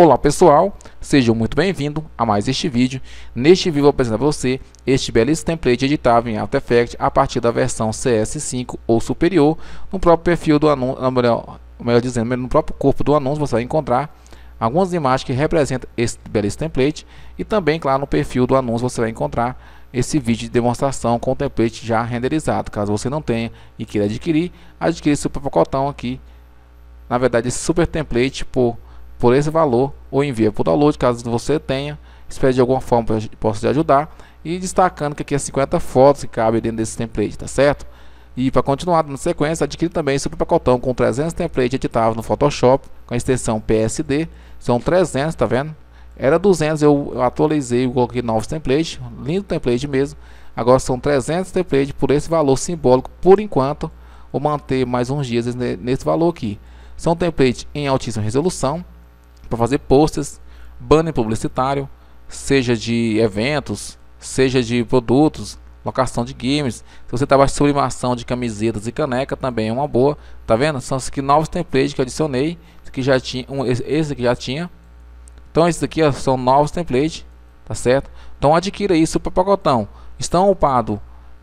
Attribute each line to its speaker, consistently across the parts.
Speaker 1: Olá pessoal, sejam muito bem-vindos a mais este vídeo. Neste vídeo eu vou apresentar para você este belíssimo template editável em After Effects a partir da versão CS5 ou superior. No próprio perfil do anúncio, melhor dizendo, no próprio corpo do anúncio você vai encontrar algumas imagens que representam esse belíssimo template. E também, claro, no perfil do anúncio você vai encontrar esse vídeo de demonstração com o template já renderizado. Caso você não tenha e queira adquirir esse super pacotão aqui. Na verdade, esse super template por esse valor, ou envia por download, caso você tenha. Espero de alguma forma possa te ajudar. E destacando que aqui é 50 fotos que cabem dentro desse template, tá certo? E para continuar na sequência, adquire também esse super pacotão com 300 templates editáveis no Photoshop, com a extensão PSD. São 300, tá vendo? Era 200, eu atualizei e coloquei novos templates. Lindo template mesmo. Agora são 300 templates por esse valor simbólico, por enquanto. Vou manter mais uns dias nesse valor aqui. São templates em altíssima resolução, para fazer posters, banner publicitário, seja de eventos, seja de produtos, locação de games. Se você trabalha de sublimação de camisetas e caneca, também é uma boa. Tá vendo? São esses aqui novos templates que eu adicionei. Esse aqui já tinha, esse aqui já tinha. Então esses aqui são novos templates, tá certo? Então adquira isso para pacotão. Estão upados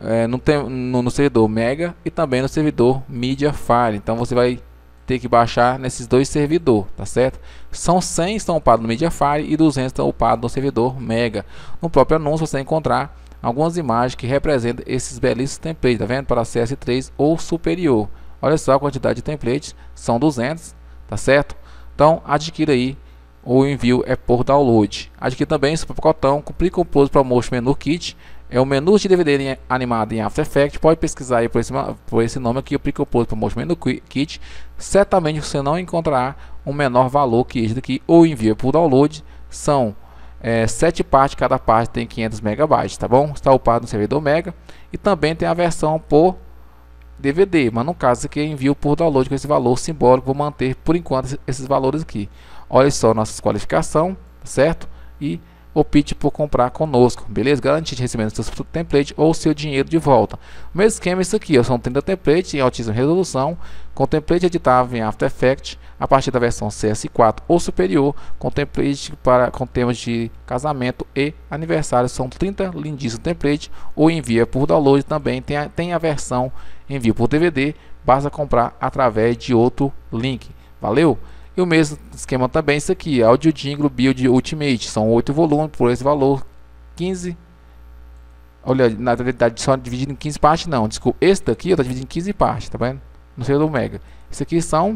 Speaker 1: no servidor Mega e também no servidor Mediafire. Então você vai ter que baixar nesses dois servidores, tá certo? São 100 estão upados no Mediafire e 200 estão upados no servidor Mega. No próprio anúncio você vai encontrar algumas imagens que representam esses belíssimos templates, tá vendo? Para CS3 ou superior. Olha só a quantidade de templates, são 200, tá certo? Então adquira aí, o envio é por download. Adquira também esse pacotão com Pre-Compose Promotion Menu Kit. É um menu de DVD animado em After Effects. Pode pesquisar aí por esse nome aqui, o Pre-Compose Promotion Menu Kit. Certamente você não encontrará um menor valor que este daqui, ou envia por download. São 7 partes, cada parte tem 500 MB, tá bom? Está upado no servidor Mega. E também tem a versão por DVD, mas no caso aqui é envio por download com esse valor simbólico. Vou manter por enquanto esses valores aqui. Olha só nossa qualificação, certo? E opte por comprar conosco, beleza? Garantir de receber seu template ou seu dinheiro de volta. O mesmo esquema é isso aqui, ó, são 30 templates em altíssima resolução, com template editável em After Effects, a partir da versão CS4 ou superior, com template com temas de casamento e aniversário. São 30 lindíssimos templates, ou envia por download também, tem a versão envio por DVD, basta comprar através de outro link, valeu? E o mesmo esquema também, isso aqui, Audio Jingle Build Ultimate, são 8 volumes por esse valor, 15, olha, na verdade só dividido em 15 partes não, desculpa, esse daqui eu tô dividindo em 15 partes, tá vendo? No servidor Mega, isso aqui são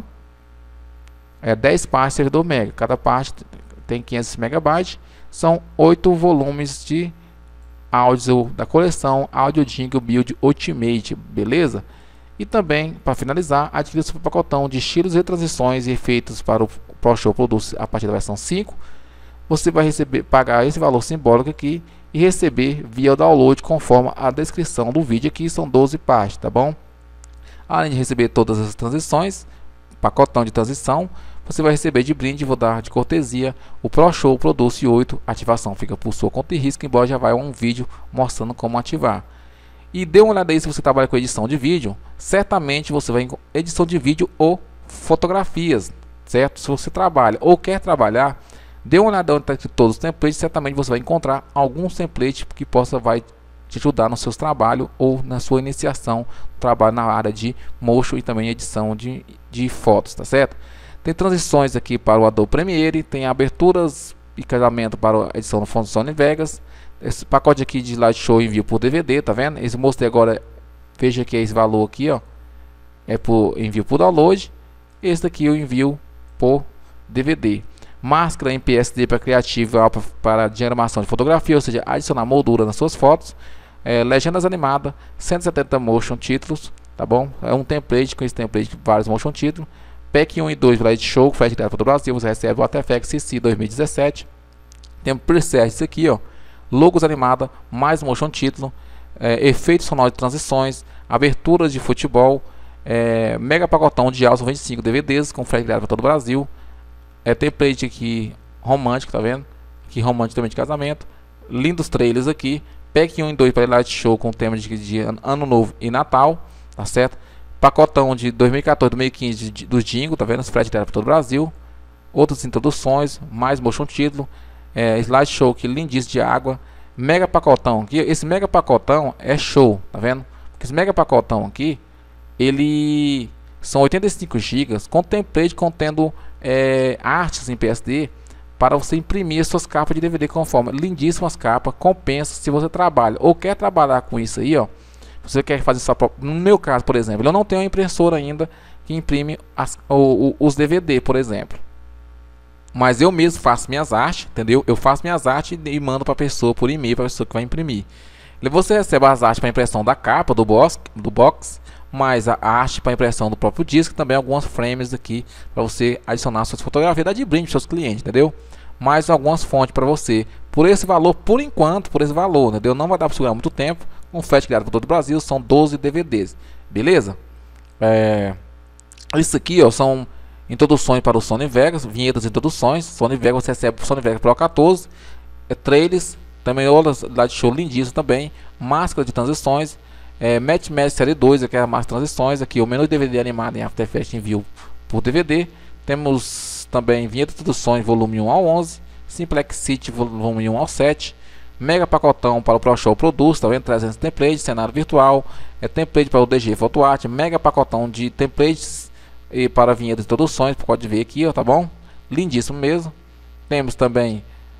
Speaker 1: 10 partes do servidor Mega, cada parte tem 500 MB, são 8 volumes de áudio da coleção Audio Jingle Build Ultimate, beleza? E também, para finalizar, adquirir o super pacotão de estilos e transições e efeitos para o ProShow Produce a partir da versão 5. Você vai pagar esse valor simbólico aqui e receber via o download conforme a descrição do vídeo aqui. São 12 partes, tá bom? Além de receber todas as transições, pacotão de transição, você vai receber de brinde, vou dar de cortesia, o ProShow Produce 8. Ativação fica por sua conta e risco, embora já vai um vídeo mostrando como ativar. E dê uma olhada aí se você trabalha com edição de vídeo. Certamente você vai em edição de vídeo ou fotografias, certo? Se você trabalha ou quer trabalhar, dê uma olhada onde está todos os templates. Certamente você vai encontrar alguns templates que vai te ajudar no seu trabalho ou na sua iniciação do trabalho na área de motion e também edição de fotos, tá certo? Tem transições aqui para o Adobe Premiere, tem aberturas e casamento para a edição no Sony Vegas. Esse pacote aqui de slideshow envio por DVD, tá vendo? Esse mostrei agora, veja que esse valor aqui, ó, é por envio por download. Esse daqui eu envio por DVD. Máscara em PSD para criativo para de animação de fotografia, ou seja, adicionar moldura nas suas fotos. Legendas animadas, 170 motion títulos, tá bom? É um template, com esse template vários motion títulos. Pack 1 e 2 slideshow, frete direto para o Brasil, você recebe o After Effects CC 2017. Tem presets aqui, ó. Logos animada, mais motion título, efeitos sonoros de transições, aberturas de futebol, mega pacotão de áudio 25 DVDs com frete direto para todo o Brasil. Template aqui romântico, tá vendo? Aqui romântico também de casamento. Lindos trailers aqui. Pack 1 e 2 para Light Show com tema de Ano Novo e Natal, tá certo? Pacotão de 2014, 2015 dos Jingle, tá vendo? Frete direto para todo o Brasil. outras introduções, mais motion título, slideshow que lindíssimo de água, mega pacotão aqui. Esse mega pacotão é show, tá vendo? Porque esse mega pacotão aqui, ele são 85 GB com template contendo artes em PSD para você imprimir suas capas de DVD conforme. Lindíssimas capas, compensa se você trabalha ou quer trabalhar com isso aí, ó. Você quer fazer sua própria. No meu caso, por exemplo, eu não tenho uma impressora ainda que imprime os DVD, por exemplo. Mas eu mesmo faço minhas artes, entendeu? Eu faço minhas artes e mando para a pessoa por e-mail, para a pessoa que vai imprimir. Você recebe as artes para impressão da capa do box, mais a arte para impressão do próprio disco, também algumas frames aqui para você adicionar suas fotografias, dar de brinde para seus clientes, entendeu? Mais algumas fontes para você, por esse valor, por enquanto, por esse valor, entendeu? Não vai dar para segurar muito tempo, um frete criado para todo o Brasil, são 12 DVDs, beleza? Isso aqui, ó, são introduções para o Sony Vegas, vinhetas e introduções. Sony Vegas, você recebe o Sony Vegas Pro 14, trailers, também outras lá de show lindíssimo também, máscara de transições, Match Série 2, aqui é a máscara de transições, aqui o menu de DVD animado em After Effects envio por DVD. Temos também vinheta de introduções volume 1 ao 11, Simplex City volume 1 ao 7, mega pacotão para o Pro Show Produce, tá vendo? 300 templates, cenário virtual, template para o DG PhotoArt, mega pacotão de templates e para vinhetas de introduções, pode ver aqui, ó, tá bom? Lindíssimo mesmo. Temos também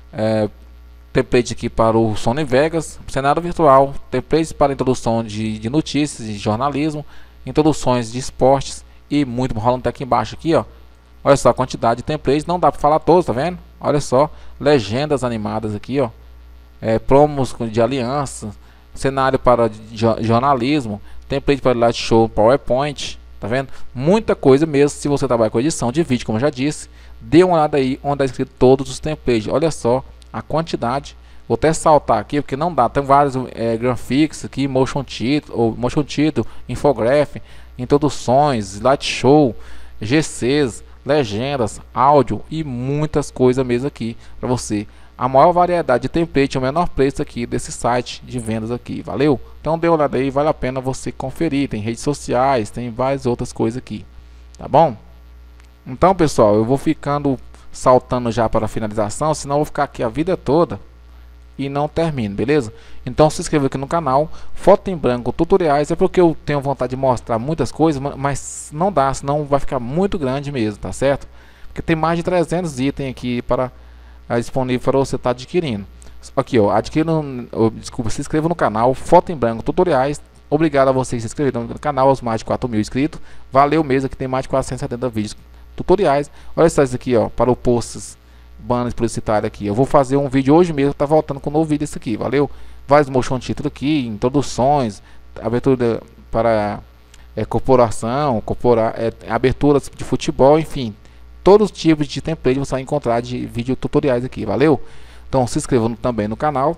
Speaker 1: template aqui para o Sony Vegas, cenário virtual, templates para introdução de notícias, de jornalismo, introduções de esportes e muito rolando até aqui embaixo aqui, ó. Olha só a quantidade de templates, não dá para falar todos, tá vendo? Olha só, legendas animadas aqui, ó. Promos de aliança, cenário para jornalismo, template para light show, PowerPoint, tá vendo? Muita coisa mesmo. Se você trabalha com edição de vídeo, como eu já disse, dê uma olhada aí onde está escrito todos os templates. Olha só a quantidade. Vou até saltar aqui porque não dá. Tem vários graphics aqui, motion título, infographic, introduções, slideshow, GCs, legendas, áudio e muitas coisas mesmo aqui para você. A maior variedade de template, o menor preço aqui desse site de vendas aqui, valeu? Então dê uma olhada aí, vale a pena você conferir. Tem redes sociais, tem várias outras coisas aqui, tá bom? Então pessoal, eu vou ficando saltando já para a finalização, senão eu vou ficar aqui a vida toda e não termino, beleza? Então se inscreva aqui no canal. Foto em branco tutoriais é porque eu tenho vontade de mostrar muitas coisas, mas não dá, senão vai ficar muito grande mesmo, tá certo? Porque tem mais de 300 itens aqui para disponível para você estar adquirindo. Aqui, ó, desculpa, se inscreva no canal Foto em Branco Tutoriais. Obrigado a vocês que se inscreveram no canal, aos mais de 4.000 inscritos. Valeu mesmo, que tem mais de 470 vídeos tutoriais. Olha só isso aqui, ó, para o posts, banners publicitários aqui. Eu vou fazer um vídeo hoje mesmo, tá voltando com um novo vídeo esse aqui, valeu? Vários motion títulos aqui, introduções, abertura para corporação, aberturas de futebol, enfim. Todos os tipos de template você vai encontrar de vídeo tutoriais aqui, valeu? Então se inscreva também no canal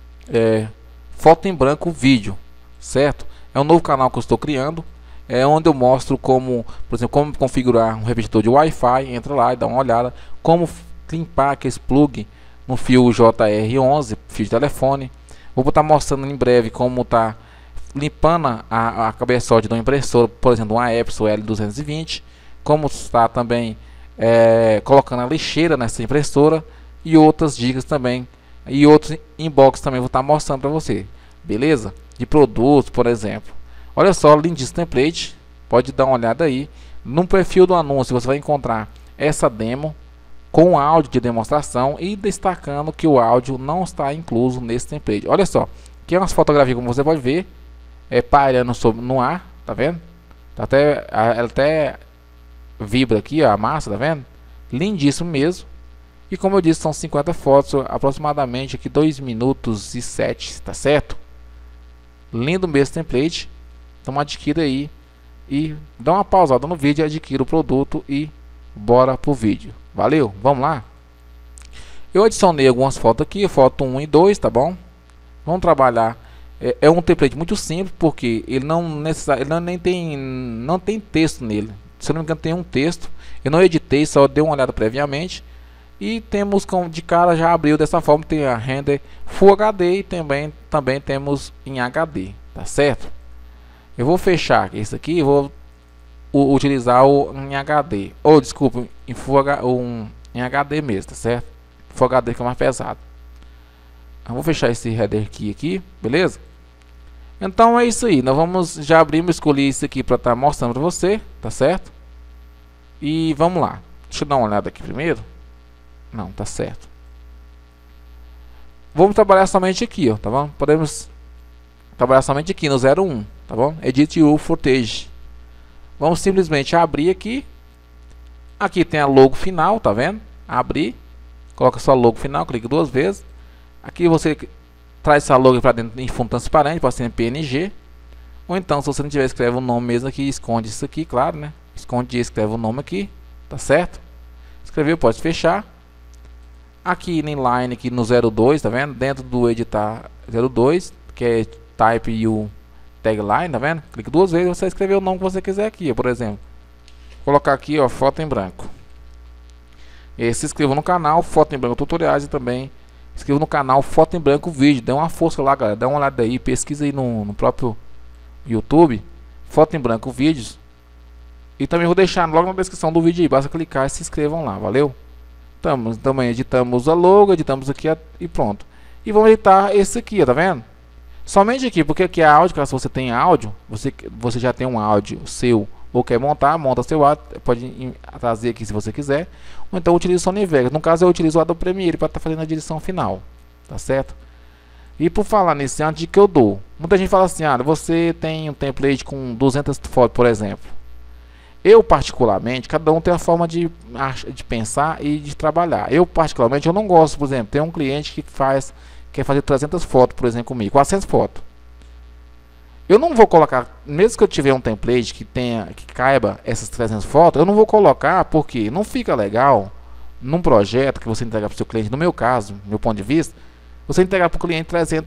Speaker 1: Foto em Branco Vídeo, certo? É um novo canal que eu estou criando, onde eu mostro como, por exemplo, como configurar um repetidor de Wi-Fi. Entra lá e dá uma olhada, como limpar aquele plug no fio JR11, fio de telefone. Vou estar mostrando em breve como tá limpando a cabeçote de uma impressora, por exemplo, uma Epson L220, como está também colocando a lixeira nessa impressora e outras dicas também, e outros inbox também vou estar mostrando para você, beleza? De produtos, por exemplo. Olha só, lindíssimo template, pode dar uma olhada aí. No perfil do anúncio você vai encontrar essa demo com áudio de demonstração e destacando que o áudio não está incluso nesse template. Olha só, aqui é umas fotografias, como você pode ver, pairando no ar, tá vendo? Ela até vibra aqui, ó, a massa, tá vendo? Lindíssimo mesmo. E como eu disse, são 50 fotos, aproximadamente aqui 2 minutos e 7, tá certo? Lindo mesmo template. Então adquira aí e dá uma pausada no vídeo, adquira o produto e bora pro vídeo. Valeu, vamos lá. Eu adicionei algumas fotos aqui, foto 1 e 2, tá bom? Vamos trabalhar. É um template muito simples, porque ele não tem texto nele. Se não me engano tem um texto. Eu não editei, só dei uma olhada previamente. E temos de cara, já abriu dessa forma, tem a render Full HD e também temos em HD, tá certo? Eu vou fechar isso aqui e vou utilizar o em HD, ou desculpa, em em HD mesmo, tá certo? Full HD que é mais pesado. Eu vou fechar esse header aqui, beleza? Então é isso aí, nós vamos, já abrimos, escolhi isso aqui para estar mostrando para você, tá certo? E vamos lá, deixa eu dar uma olhada aqui primeiro. Não, tá certo. Vamos trabalhar somente aqui, ó, tá bom? Podemos trabalhar somente aqui no 01, tá bom? Edit o footage. Vamos simplesmente abrir aqui. Aqui tem a logo final, tá vendo? Abrir, coloca sua logo final, clica 2 vezes. Aqui você traz essa logo para dentro em fundo transparente, pode ser em PNG. Ou então, se você não tiver, escreve o nome mesmo aqui, esconde isso aqui, claro, né? Esconde e escreve o nome aqui, tá certo? Escreveu, pode fechar. Aqui em line, aqui no 02, tá vendo? Dentro do editar 02, que é type u tagline, tá vendo? Clica 2 vezes e você escrever o nome que você quiser aqui, por exemplo. Vou colocar aqui, ó, foto em branco. E se inscreva no canal Foto em Branco Tutoriais e também inscreva no canal Foto em Branco Vídeo. Dê uma força lá, galera. Dá uma olhada aí, pesquisa aí no próprio YouTube Foto em Branco Vídeos. E também vou deixar logo na descrição do vídeo aí. Basta clicar e se inscrevam lá, valeu? Também editamos a logo, editamos aqui e pronto. E vamos editar esse aqui, ó, tá vendo? Somente aqui, porque aqui é áudio, caso você tenha áudio, você já tem um áudio seu ou quer montar, monta seu áudio, pode trazer aqui se você quiser. Ou então utiliza o Sony Vegas. No caso eu utilizo o Adobe Premiere para estar fazendo a direção final, tá certo? E por falar nisso, a dica que eu dou. Muita gente fala assim, ah, você tem um template com 200 fotos, por exemplo. Eu particularmente, cada um tem a forma de pensar e de trabalhar. Eu particularmente, eu não gosto, por exemplo, tem um cliente que quer fazer 300 fotos, por exemplo, comigo, 400 fotos. Eu não vou colocar, mesmo que eu tiver um template que caiba essas 300 fotos, eu não vou colocar porque não fica legal num projeto que você entregar para o seu cliente, no meu caso, meu ponto de vista, você entregar para o cliente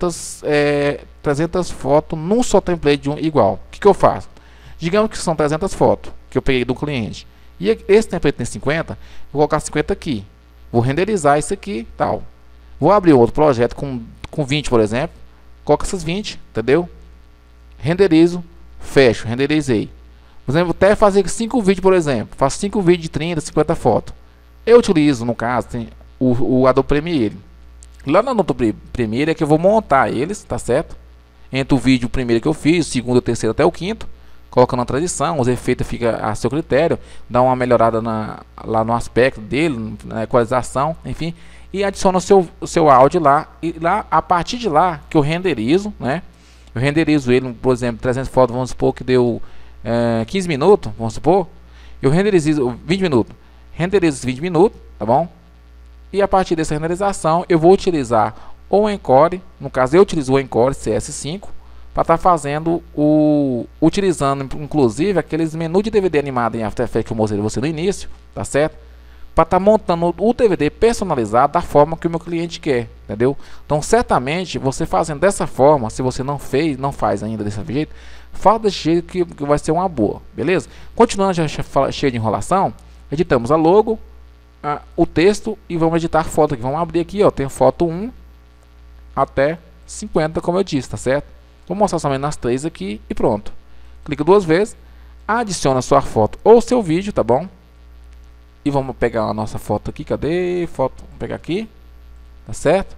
Speaker 1: 300 fotos num só template igual. O que eu faço? Digamos que são 300 fotos que eu peguei do cliente. E esse template tem 50, vou colocar 50 aqui. Vou renderizar isso aqui, tal. Vou abrir outro projeto com 20, por exemplo. Coloco essas 20, entendeu? Renderizo, fecho, renderizei. Por exemplo, até fazer 5 vídeos, por exemplo. Faço 5 vídeos de 30, 50 fotos. Eu utilizo, no caso, tem o Adobe Premiere. Lá no Adobe Premiere é que eu vou montar eles, tá certo? Entre o vídeo primeiro que eu fiz, o segundo, o terceiro até o quinto. Colocando a transição, os efeitos ficam a seu critério. Dá uma melhorada lá no aspecto dele, na equalização, enfim. E adiciona o seu áudio lá. E lá, a partir de lá, que eu renderizo, né? Eu renderizo ele, por exemplo, 300 fotos, vamos supor que deu 15 minutos, vamos supor. Eu renderizo 20 minutos. Renderizo esses 20 minutos, tá bom? E a partir dessa renderização, eu vou utilizar o Encore. No caso, eu utilizo o Encore CS5 para estar fazendo utilizando, inclusive, aqueles menus de DVD animado em After Effects que eu mostrei você no início, tá certo? Para estar montando o DVD personalizado da forma que o meu cliente quer, entendeu? Então, certamente, você fazendo dessa forma, se você não faz ainda desse jeito, fala desse jeito que vai ser uma boa, beleza? Continuando, já cheio de enrolação, editamos a logo, o texto e vamos editar a foto aqui. Vamos abrir aqui, ó, tem foto 1 até 50, como eu disse, tá certo? Vou mostrar somente nas 3 aqui e pronto. Clica 2 vezes, adiciona sua foto ou seu vídeo, tá bom? E vamos pegar a nossa foto aqui, cadê? Foto, vamos pegar aqui, tá certo?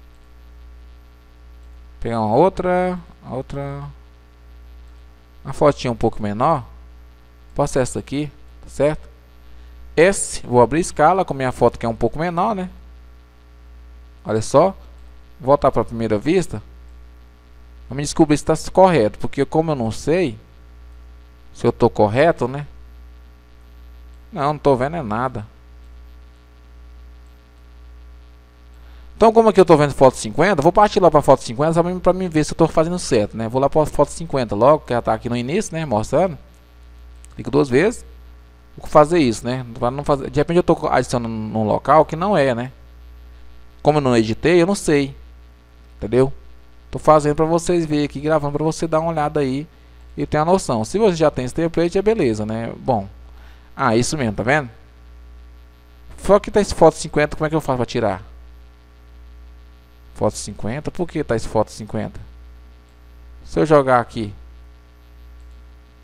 Speaker 1: Pegar uma outra, uma fotinha um pouco menor, pode ser essa aqui, tá certo? Vou abrir escala com minha foto que é um pouco menor, né? Olha só, voltar para a primeira vista. Vamos descobrir se está correto, porque como eu não sei se eu estou correto, né? Não estou vendo é nada. Então, como aqui eu estou vendo foto 50, vou partir lá para foto 50 só para mim ver se eu estou fazendo certo, né? Vou lá para foto 50 logo, que já está aqui no início, né? Mostrando. Clico 2 vezes. Vou fazer isso, né? Para não fazer. De repente eu estou adicionando num local que não é, né? Como eu não editei, eu não sei. Entendeu? Estou fazendo para vocês verem aqui, gravando para você dar uma olhada aí e ter a noção. Se você já tem esse template, é beleza, né? Bom. Isso mesmo, tá vendo? Só que tá esse foto 50, como é que eu faço para tirar? Foto 50, por que tá esse foto 50? Se eu jogar aqui.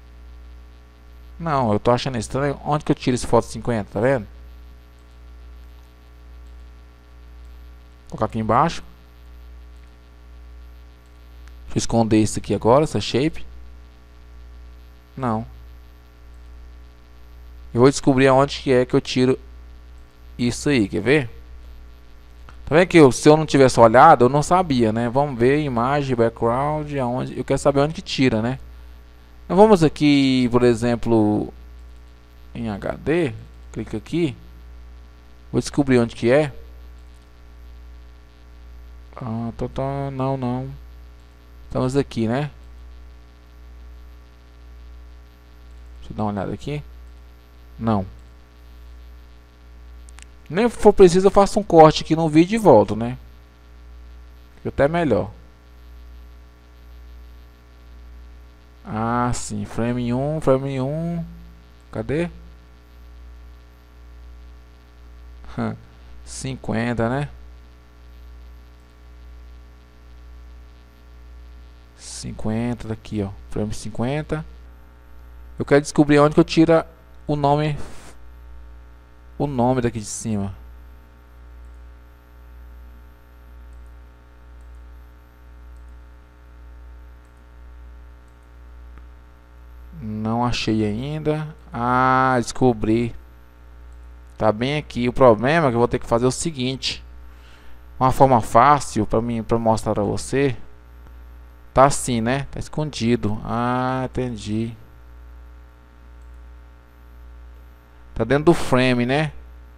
Speaker 1: Não, eu tô achando estranho. Onde que eu tiro esse foto 50, tá vendo? Vou colocar aqui embaixo. Deixa eu esconder isso aqui agora, essa shape. Não. Eu vou descobrir aonde que é que eu tiro isso aí, quer ver? Tá vendo que se eu não tivesse olhado, eu não sabia, né? Vamos ver, imagem, background, aonde, eu quero saber onde que tira, né? Então vamos aqui, por exemplo, em HD, clica aqui. Vou descobrir onde que é. Ah, não. Estamos aqui, né? Deixa eu dar uma olhada aqui. Não. Nem for preciso, eu faço um corte aqui no vídeo e volto, né? Fica até melhor. Ah, sim. Frame 1, frame 1. Cadê? 50, né? 50 daqui, ó. Frame 50. Eu quero descobrir onde que eu tiro o nome daqui de cima. Não achei ainda. Ah, descobri. Tá bem aqui. O problema é que eu vou ter que fazer o seguinte. Uma forma fácil para mostrar para você. Tá assim, né? Tá escondido. Ah, entendi. Tá dentro do frame, né?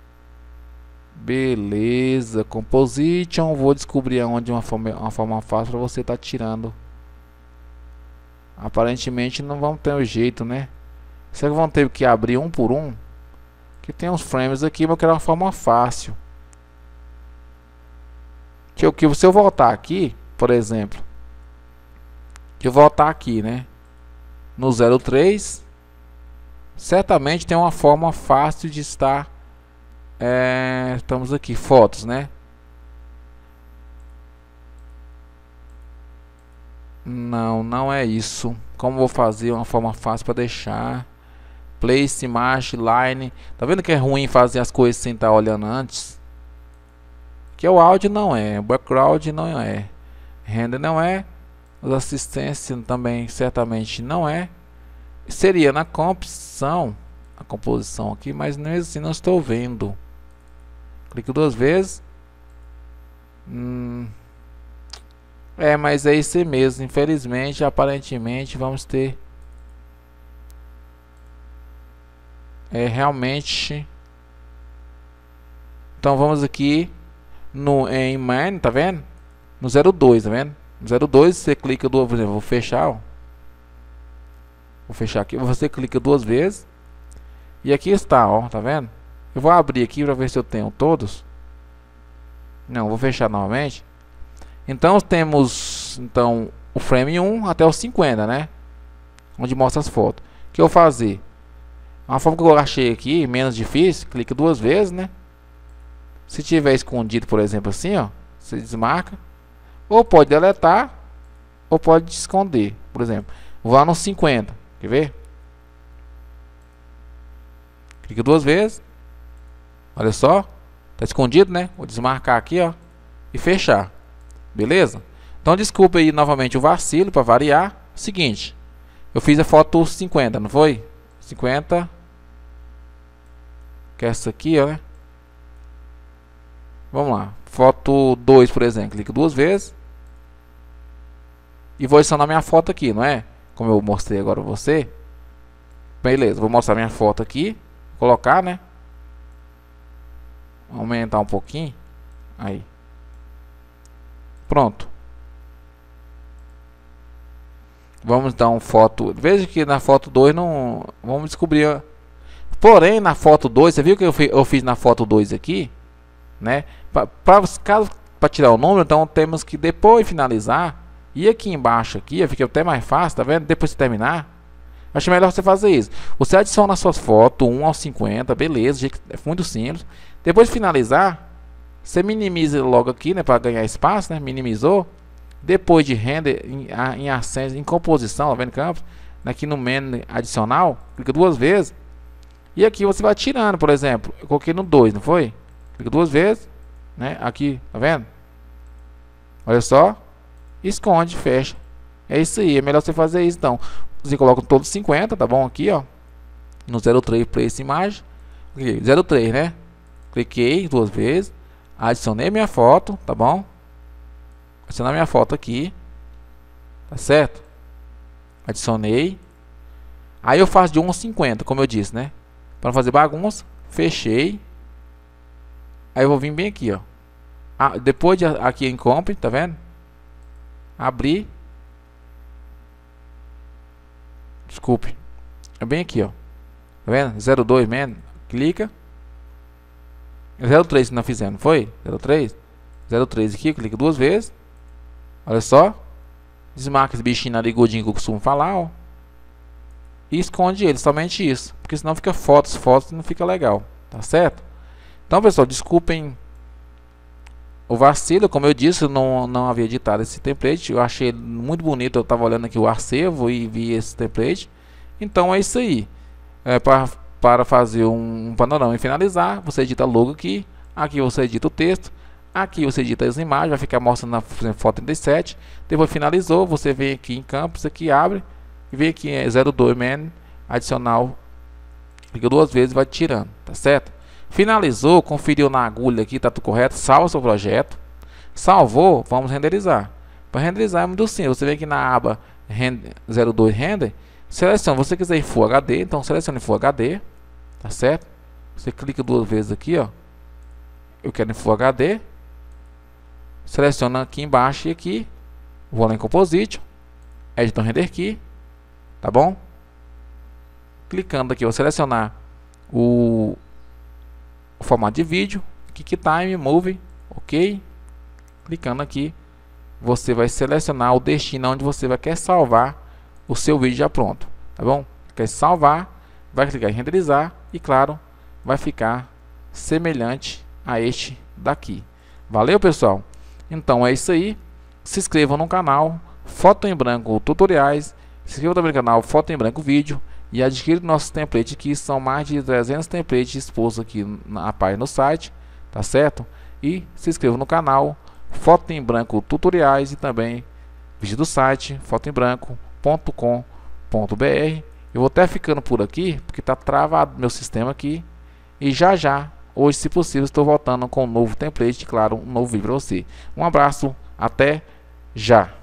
Speaker 1: Beleza. Composition. Vou descobrir aonde uma forma fácil para você tá tirando. Aparentemente não vamos ter um jeito, né? Será que vão ter que abrir um por um? Que tem uns frames aqui, mas eu quero uma forma fácil. Se eu voltar aqui, por exemplo, que eu voltar aqui, né? No 03, certamente tem uma forma fácil de estar. Estamos aqui, fotos, né? Não é isso. Como vou fazer uma forma fácil para deixar? Place, image, line. Tá vendo que é ruim fazer as coisas sem estar olhando antes? Que o áudio não é, o background não é, render não é, as assistências também certamente não é. Seria na composição, a composição aqui, mas mesmo assim não estou vendo. Clico duas vezes. Mas é isso mesmo. Infelizmente, aparentemente, vamos ter. Realmente. Então vamos aqui em main, tá vendo? No 02, tá vendo? No 02 você clica duas vezes. Vou fechar, ó. Vou fechar aqui. Você clica duas vezes. E aqui está, ó. Tá vendo? Eu vou abrir aqui para ver se eu tenho todos. Não, vou fechar novamente. Então temos o frame 1 até o 50, né? Onde mostra as fotos. O que eu vou fazer? Uma forma que eu achei aqui, menos difícil, clica duas vezes, né? Se tiver escondido, por exemplo, assim, ó, você desmarca. Ou pode deletar, ou pode esconder. Por exemplo, vou lá no 50. Quer ver? Clica duas vezes. Olha só. Tá escondido, né? Vou desmarcar aqui, ó. E fechar. Beleza? Então desculpa aí novamente o vacilo, para variar. Seguinte. Eu fiz a foto 50, não foi? 50. Que é essa aqui, ó, né? Vamos lá. Foto 2, por exemplo. Clico duas vezes. E vou adicionar minha foto aqui, não é? Como eu mostrei agora pra você. Beleza, vou mostrar minha foto aqui. Colocar, né? Aumentar um pouquinho. Aí. Pronto. Vamos dar uma foto. Veja que na foto 2 não. Vamos descobrir. Porém, na foto 2, você viu que eu fiz na foto 2 aqui? Né? Para tirar o número, então temos que depois finalizar. E aqui embaixo, aqui, fica até mais fácil, tá vendo? Depois de terminar. Acho melhor você fazer isso. Você adiciona as suas fotos 1 ao 50, beleza, é muito simples. Depois de finalizar, você minimiza logo aqui, né, para ganhar espaço, né? Minimizou. Depois de render em acesso, em composição, tá vendo, campos? Aqui no menu adicional, clica duas vezes. E aqui você vai tirando, por exemplo, eu coloquei no 2, não foi? Clica duas vezes, né? Aqui, tá vendo? Olha só, esconde, fecha. É isso aí, é melhor você fazer isso. Então, você coloca todos 50, tá bom? Aqui, ó, no 03 Place Imagem, 03, né? Cliquei 2 vezes, adicionei minha foto, tá bom? Adicionar minha foto aqui, tá certo? Adicionei. Aí eu faço de 1 a 50, como eu disse, né? Para não fazer bagunça, fechei. Aí eu vou vir bem aqui, ó. Depois de aqui em Compre, tá vendo? Abrir. Desculpe. É bem aqui, ó. Tá vendo? 02 mesmo. Clica. 03 que nós fizemos, não foi? 03. 03 aqui, clica 2 vezes. Olha só. Desmarca esse bichinho narigudinho que eu costumo falar, ó. E esconde ele, somente isso. Porque senão fica fotos e não fica legal. Tá certo? Então, pessoal, desculpem o vacilo. Como eu disse, eu não havia editado esse template. Eu achei muito bonito. Eu estava olhando aqui o arquivo e vi esse template. Então é isso aí. Para fazer um panorama e finalizar, você edita logo aqui. Aqui você edita o texto. Aqui você edita as imagens. Vai ficar mostrando na foto 37. Depois finalizou. Você vem aqui em campos. Aqui abre. E vem aqui 02 man. Adicional. Clica 2 vezes e vai tirando. Tá certo? Finalizou. Conferiu na agulha aqui. Tá tudo correto. Salva seu projeto. Salvou. Vamos renderizar. Para renderizar é muito simples. Você vem aqui na aba 02 Render. Seleciona, se você quiser em Full HD, então selecione Full HD, tá certo? Você clica 2 vezes aqui, ó. Eu quero em Full HD. Seleciona aqui embaixo e aqui. Vou lá em Composition, Editor Render Key, tá bom? Clicando aqui, vou selecionar o formato de vídeo, QuickTime, Movie, ok? Clicando aqui, você vai selecionar o destino onde você vai querer salvar o seu vídeo já pronto, tá bom? Quer salvar, vai clicar em renderizar e claro, vai ficar semelhante a este daqui. Valeu, pessoal? Então é isso aí. Se inscrevam no canal Foto em Branco Tutoriais, se inscrevam também no canal Foto em Branco Vídeo e adquira nossos templates aqui. São mais de 300 templates expostos aqui na página do site, tá certo? E se inscrevam no canal Foto em Branco Tutoriais e também vídeo do site fotoembranco.com.br. Eu vou até ficando por aqui porque tá travado meu sistema aqui e já hoje, se possível, estou voltando com um novo template, claro, um novo vídeo para você. Um abraço, até já.